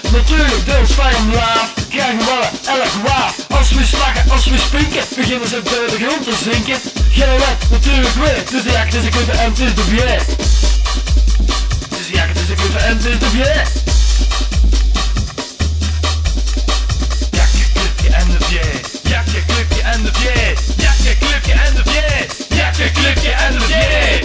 natuurlijk deels van laaf. Krijgen we elk waaf. Als we slagen, als we sprinken, beginnen ze bij de grond te zinken. Geen wet, natuurlijk weer. Dus de jacht is de klippen en het is de bier. Dus de jacht is de klippen en het is de bier. Jakje, klipje en de bier. Jakje, klipje en de bier. Jakje, klipje en de bier. Jakje, klipje en de bier.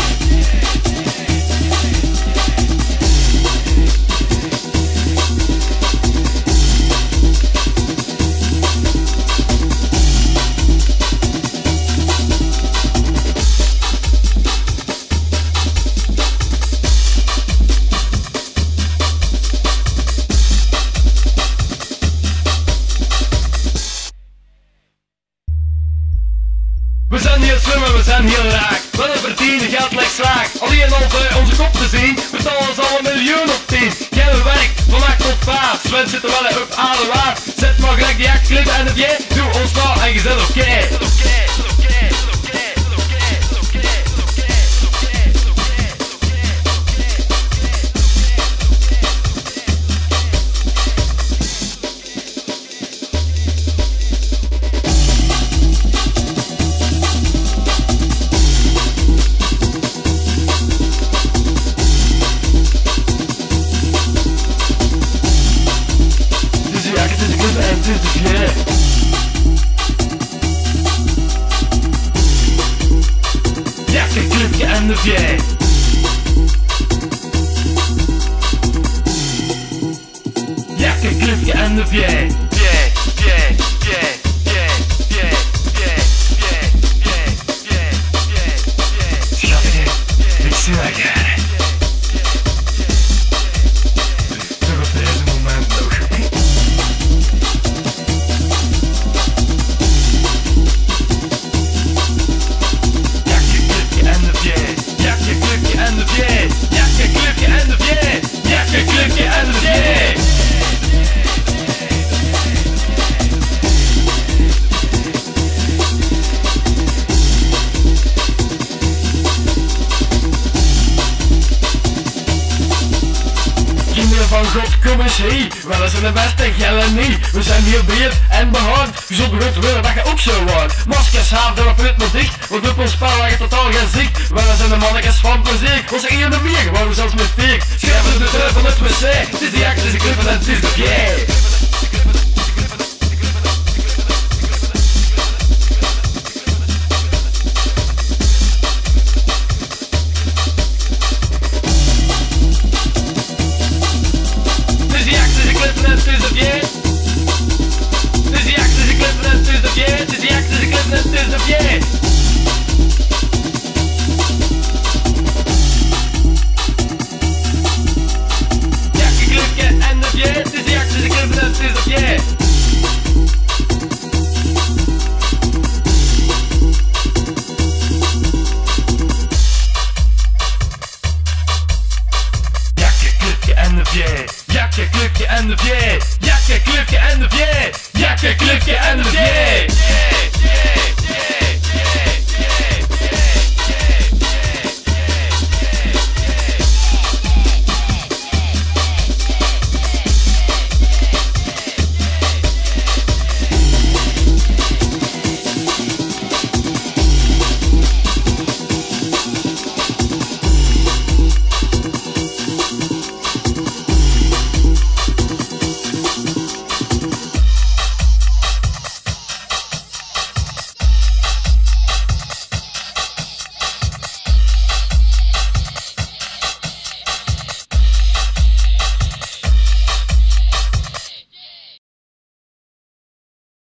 We zijn hier zwemmen, we zijn hier raak. Wel een verdienen geld lijkt zwaar. Alleen al bij onze kop te zien, betalen ze al 1 miljoen of 10. Geen werk, van 8 tot 5. Sven zit er wel op alle waar. Zet maar gelijk die jacht, klippen en het jij. Doe ons nou en je zet oké. Jakje, klipje en de bier. Jakje, klipje en de bier. Schatje, ik zie dat graag. Toch op deze moment nog. Jakje, klipje en de bier. Jakje, klipje en de bier. Jakje, klipje en de bier. Jakje, klipje en de bier. Kinderen van God, kom eens hier. Wij zijn de beste, gellen niet. We zijn hier beheerd en behoud. Gezond behoud willen dat je ook zo wordt. Maskers, haar, de put maar dicht. Want op ons spel lag je totaal geen zicht. Wij zijn de mannetjes van plezier. Onze één de bier, waar we zelfs met 4. Schrijven de deur van het wc. Het is de jacht, het is de klippen en het is de bier. Jakje, klipje en de bier. Jakje, klipje en de bier. Jakje, klipje en